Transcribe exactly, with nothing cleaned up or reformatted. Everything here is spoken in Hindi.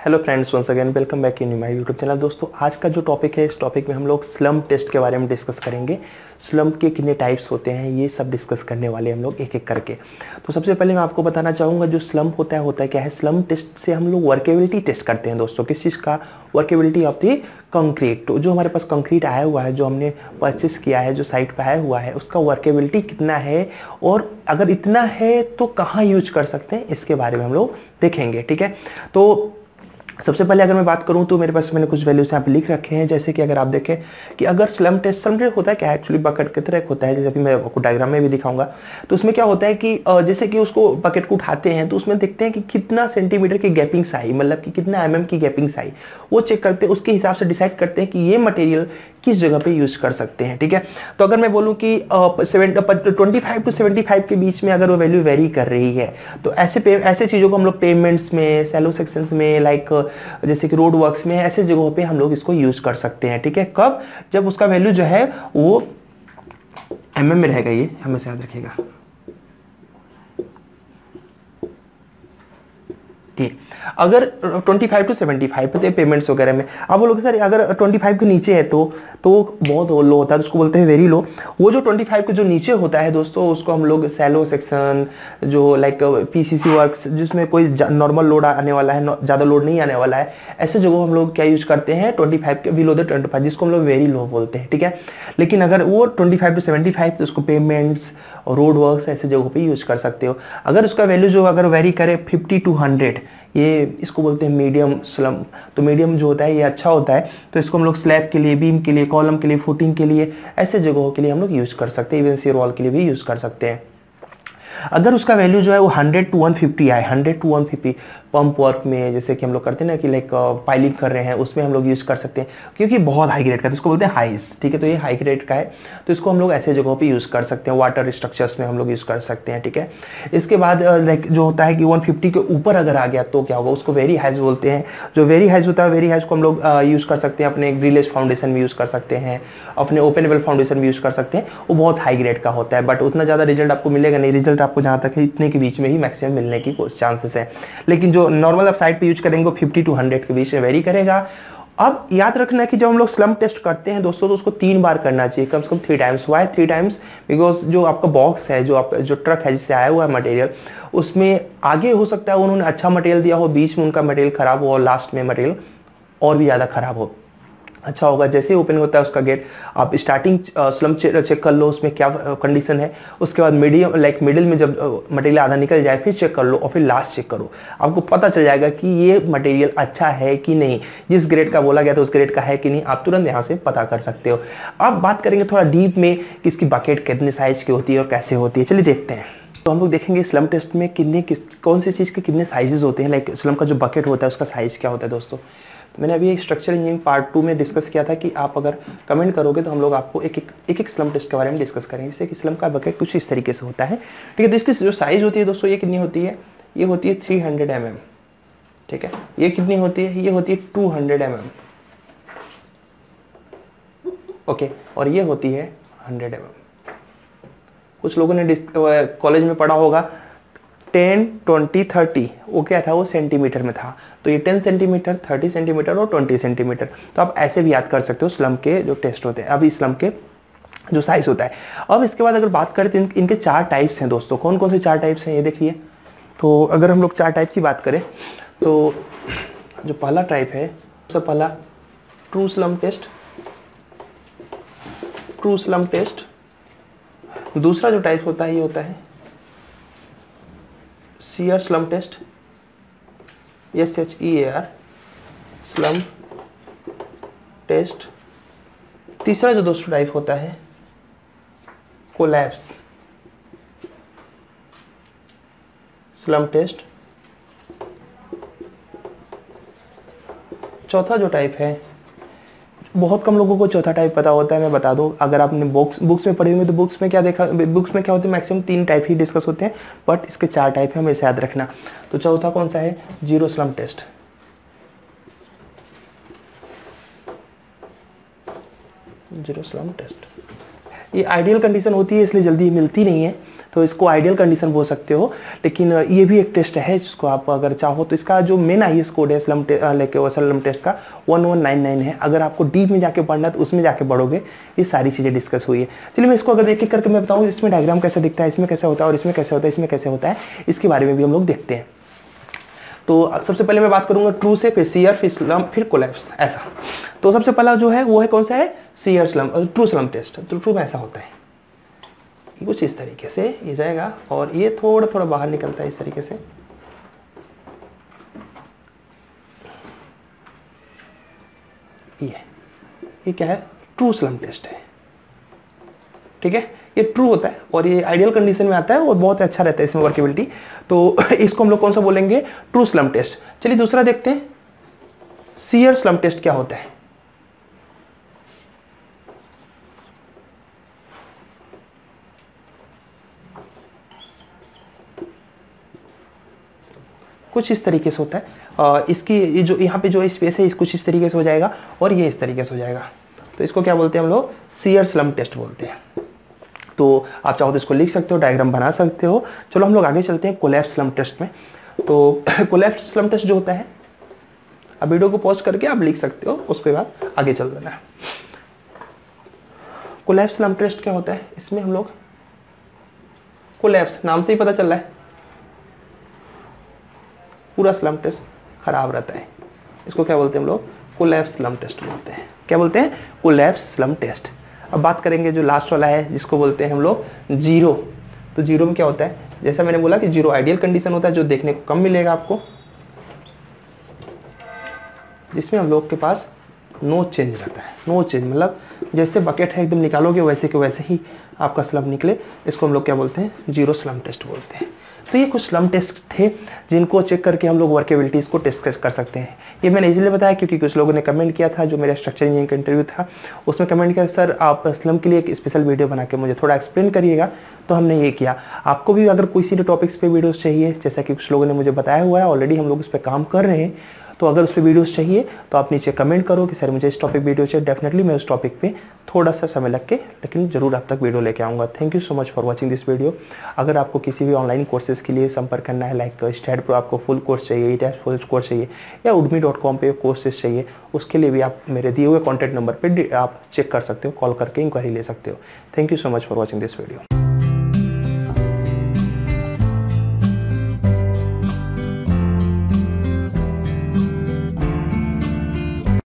Hello friends, once again welcome back in my YouTube channel. दोस्तों आज का जो टॉपिक है, इस टॉपिक में हम लोग स्लम्प टेस्ट के बारे में डिस्कस करेंगे। स्लम्प के कितने टाइप्स होते हैं ये सब डिस्कस करने वाले हम लोग एक एक करके। तो सबसे पहले मैं आपको बताना चाहूँगा जो स्लम्प होता है होता है क्या है। स्लम्प टेस्ट से हम लोग वर्केबिलिटी टेस्ट करते हैं दोस्तों। किस चीज़ का? Workability of the concrete. तो जो हमारे पास कंक्रीट आया हुआ है, जो हमने परचेस किया है, जो साइट पर आया हुआ है, उसका वर्केबिलिटी कितना है और अगर इतना है तो कहाँ यूज कर सकते हैं, इसके बारे में हम लोग देखेंगे। ठीक है, तो सबसे पहले अगर मैं बात करूं तो मेरे पास मैंने कुछ वैल्यूज यहाँ पे लिख रखे हैं। जैसे कि अगर आप देखें कि अगर स्लम्प टेस्ट स्लम्प टेस्ट होता है क्या, एक्चुअली बकेट की तरह होता है, जैसे कि मैं आपको डायग्राम में भी दिखाऊंगा। तो उसमें क्या होता है कि जैसे कि उसको बकेट को उठाते हैं तो उसमें देखते हैं कि कितना सेंटीमीटर की गैपिंग आई, मतलब कि कितना एम एम की गैपिंग आई, वो चेक करते हैं। उसके हिसाब से डिसाइड करते हैं कि ये मटेरियल किस जगह पे यूज कर सकते हैं। ठीक है, तो अगर मैं बोलूं कि twenty five to seventy five के बीच में अगर वो वैल्यू वेरी कर रही है तो ऐसे पे, ऐसे चीज़ों को हम लोग पेमेंट्स में, सैलो सेक्शंस में, लाइक जैसे कि रोड वर्क्स में, ऐसे जगहों पे हम लोग इसको यूज कर सकते हैं। ठीक है, कब? जब उसका वैल्यू जो है वो एम एम में रहेगा। ये हमेशा याद रखिएगा। ठीक, अगर पच्चीस टू पचहत्तर पेमेंट्स वगैरह में आप बोलोगे सर अगर पच्चीस के नीचे है तो तो बहुत लो होता है, तो उसको बोलते हैं वेरी लो। वो जो पच्चीस के जो नीचे होता है दोस्तों, उसको हम लोग सैलो सेक्शन, जो लाइक पीसीसी वर्क्स, जिसमें कोई नॉर्मल लोड आने वाला है, ज़्यादा लोड नहीं आने वाला है, ऐसे जगह हम लोग क्या यूज करते हैं, पच्चीस के बिलो द पच्चीस, जिसको हम लोग वेरी लो बोलते हैं। ठीक है, लेकिन अगर वो पच्चीस टू पचहत्तर तो उसको पेमेंट्स और रोड वर्क्स ऐसे जगहों पे यूज कर सकते हो। अगर उसका वैल्यू जो अगर वेरी करे फिफ्टी टू हंड्रेड, ये इसको बोलते हैं मीडियम स्लम्प। तो मीडियम जो होता है ये अच्छा होता है, तो इसको हम लोग स्लैब के लिए, बीम के लिए, कॉलम के लिए, फुटिंग के लिए, ऐसे जगहों के लिए हम लोग यूज कर सकते हैं। इवन शेयर वॉल के लिए भी यूज कर सकते हैं। अगर उसका वैल्यू जो है वो हंड्रेड टू वन फिफ्टी आए, hundred to one fifty pump work में, जैसे कि हम लोग करते हैं ना कि लाइक पाइलिंग कर रहे हैं, उसमें हम लोग यूज कर सकते हैं, क्योंकि बहुत हाई ग्रेड का है, तो इसको बोलते हैं हाइस। ठीक है, तो ये हाई ग्रेड का है, तो इसको हम लोग ऐसे जगहों पे यूज कर सकते हैं। वाटर स्ट्रक्चर्स में हम लोग यूज कर सकते हैं। ठीक है, इसके बाद लाइक जो होता है कि वन फिफ्टी के ऊपर अगर आ गया तो क्या होगा, उसको वेरी हाइज बोलते हैं। जो वेरी हाइज होता है, वेरी हाइज को हम लोग यूज कर सकते हैं, अपने ग्रिलेज फाउंडेशन में यूज कर सकते हैं, अपने ओपनेबल फाउंडेशन में यूज कर सकते हैं। वो बहुत हाई ग्रेड का होता है, बट उतना ज्यादा रिजल्ट आपको मिलेगा नहीं। रिजल्ट आपको जहां तक है इतने के बीच में ही मैक्सिमम मिलने की चांसेस है। लेकिन जो नॉर्मल आप साइड पे यूज करेंगे वो फिफ्टी टू हंड्रेड के बीच में वेरी करेगा। अब याद रखना है कि जब हम लोग स्लम्प टेस्ट करते हैं दोस्तों, तो उसको तीन बार करना चाहिए, कम से कम three times. Why three times? Because जो आपका बॉक्स है, जो आप जो ट्रक है जिससे आया हुआ है मटेरियल, उसमें आगे हो सकता है उन्होंने अच्छा मटेरियल दिया हो, बीच में उनका मटेरियल खराब हो और लास्ट में मटेरियल और भी ज्यादा खराब हो। अच्छा होगा जैसे ही ओपन होता है उसका गेट, आप स्टार्टिंग स्लम्प चेक कर लो उसमें क्या कंडीशन है। उसके बाद मीडियम लाइक मिडिल में जब मटेरियल आधा निकल जाए फिर चेक कर लो, और फिर लास्ट चेक करो। आपको पता चल जाएगा कि ये मटेरियल अच्छा है कि नहीं, जिस ग्रेड का बोला गया था उस ग्रेड का है कि नहीं, आप तुरंत यहाँ से पता कर सकते हो। अब बात करेंगे थोड़ा डीप में कि इसकी बकेट कितने साइज की होती है और कैसे होती है। चलिए देखते हैं। तो हम लोग देखेंगे स्लम्प टेस्ट में कितने किस कौन सी चीज़ के कितने साइजेस होते हैं। लाइक स्लम्प का जो बकेट होता है उसका साइज क्या होता है दोस्तों। मैंने अभी स्ट्रक्चर इंजीनियरिंग पार्ट टू में डिस्कस किया था कि आप अगर कमेंट करोगे तो हम लोग आपको एक एक एक एक स्लम्प टेस्ट के बारे में डिस्कस करेंगे। जैसे कि स्लम्प का बकेट कुछ इस तरीके से होता है। ठीक है, तो इसकी जो साइज होती है दोस्तों, ये कितनी होती है, ये होती है थ्री हंड्रेड एम एम। ठीक है, ये कितनी होती है, ये होती है two hundred M M. Okay, और ये होती है हंड्रेड एम एम। कुछ लोगों ने कॉलेज में पढ़ा होगा टेन ट्वेंटी थर्टी, वो क्या था, वो सेंटीमीटर में था। तो ये टेन सेंटीमीटर, थर्टी सेंटीमीटर और ट्वेंटी सेंटीमीटर। तो आप ऐसे भी याद कर सकते हो स्लम्प के जो टेस्ट होते हैं। अब इस स्लम्प के जो साइज होता है। अब इसके बाद अगर बात करें तो इन, इनके चार टाइप्स हैं दोस्तों। कौन कौन से चार टाइप्स हैं ये देखिए। तो अगर हम लोग चार टाइप की बात करें तो जो पहला टाइप है, सबसे पहला true slump test, true slump test. दूसरा जो टाइप होता है ये होता है shear slump test, S H E A R slump test. तीसरा जो दोस्तों टाइप होता है कोलैप्स स्लम्प टेस्ट। चौथा जो टाइप है, बहुत कम लोगों को चौथा टाइप पता होता है, मैं बता दूं। अगर आपने बुक्स बुक्स में पढ़ी होंगी तो बुक्स में क्या देखा, बुक्स में क्या होते हैं, मैक्सिमम तीन टाइप ही डिस्कस होते हैं, बट इसके चार टाइप है, हमें इसे याद रखना। तो चौथा कौन सा है, zero slump test. Zero slump test ये आइडियल कंडीशन होती है, इसलिए जल्दी मिलती नहीं है, तो इसको आइडियल कंडीशन बोल सकते हो। लेकिन ये भी एक टेस्ट है जिसको आप अगर चाहो तो इसका जो मेन आई एस कोड है स्लम्प लेके स्लम्प टेस्ट का वन वन नाइन नाइन है। अगर आपको डीप में जाके पढ़ना है तो उसमें जाके पढ़ोगे, ये सारी चीज़ें डिस्कस हुई है। चलिए मैं इसको अगर एक एक करके मैं बताऊँ इसमें डायग्राम कैसे दिखता है, इसमें कैसे होता है और इसमें कैसे होता है, इसमें कैसे होता है, इसके बारे में भी हम लोग देखते हैं। तो सबसे पहले मैं बात करूंगा ट्रू से, फिर सीयर, फिर स्लम्प, फिर कोलैप्स, ऐसा। तो सबसे पहला जो है वो है कौन सा है, shear slump, true slump test. तो ट्रू में ऐसा होता है कुछ इस तरीके से ये जाएगा और ये थोड़ा थोड़ा बाहर निकलता है इस तरीके से। ये ये क्या है, ट्रू स्लम्प टेस्ट है, ठीक है। ये ट्रू होता है और ये आइडियल कंडीशन में आता है और बहुत अच्छा रहता है इसमें वर्केबिलिटी। तो इसको हम लोग कौन सा बोलेंगे, ट्रू स्लम्प टेस्ट। चलिए दूसरा देखते हैं, सीयर स्लम्प टेस्ट क्या होता है। कुछ इस तरीके से होता है, आ, इसकी ये जो यहाँ पे जो स्पेस है इस कुछ इस तरीके से हो जाएगा और ये इस तरीके से हो जाएगा। तो इसको क्या बोलते हैं हम लोग, सीयर स्लम्प टेस्ट बोलते हैं। तो आप चाहो तो इसको लिख सकते हो, डायग्राम बना सकते हो। चलो हम लोग आगे चलते हैं कोलैप्स स्लम्प टेस्ट में। तो कोलैप्स स्लम्प टेस्ट जो होता है, अब वीडियो को पॉज करके आप लिख सकते हो, उसके बाद आगे चल देना है। कोलैप्स स्लम्प टेस्ट क्या होता है, इसमें हम लोग कोलैप्स नाम से ही पता चल रहा है पूरा स्लम्प टेस्ट खराब रहता है। इसको क्या बोलते हैं हम लोग, कोलैप्स स्लम्प टेस्ट बोलते हैं। क्या बोलते हैं, कोलैप्स स्लम्प टेस्ट। अब बात करेंगे जो लास्ट वाला है जिसको बोलते हैं हम लोग जीरो। तो जीरो में क्या होता है, जैसा मैंने बोला कि जीरो आइडियल कंडीशन होता है जो देखने को कम मिलेगा आपको, जिसमें हम लोग के पास नो चेंज रहता है। नो चेंज मतलब जैसे बकेट है एकदम निकालोगे वैसे के वैसे ही आपका स्लम्प निकले, इसको हम लोग क्या बोलते हैं, जीरो स्लम्प टेस्ट बोलते हैं। तो ये कुछ स्लम्प टेस्ट थे जिनको चेक करके हम लोग वर्केबिलिटीज को टेस्ट कर सकते हैं। ये मैंने इसलिए बताया क्योंकि कुछ लोगों ने कमेंट किया था, जो मेरा स्ट्रक्चर इंजीनियरिंग का इंटरव्यू था उसमें कमेंट किया, सर आप स्लम्प के लिए एक स्पेशल वीडियो बना के मुझे थोड़ा एक्सप्लेन करिएगा। तो हमने ये किया। आपको भी अगर किसी भी टॉपिक्स पे वीडियोस चाहिए, जैसा कि कुछ लोगों ने मुझे बताया हुआ है, ऑलरेडी हम लोग उस पर काम कर रहे हैं, तो अगर उस पर वीडियोस चाहिए तो आप नीचे कमेंट करो कि सर मुझे इस टॉपिक वीडियो चाहिए। डेफिनेटली मैं उस टॉपिक पे थोड़ा सा समय लग के लेकिन जरूर आप तक वीडियो लेके आऊँगा। Thank you so much for watching this video. अगर आपको किसी भी ऑनलाइन कोर्सेज के लिए संपर्क करना है, लाइक स्टैट प्रो आपको फुल कोर्स चाहिए, टेस्ट फुल कोर्स चाहिए, या उडमी डॉट कॉम पे कोर्सेज चाहिए, उसके लिए भी आप मेरे दिए हुए कॉन्टैक्ट नंबर पर आप चेक कर सकते हो, कॉल करके इंक्वायरी ले सकते हो। Thank you so much for watching this video.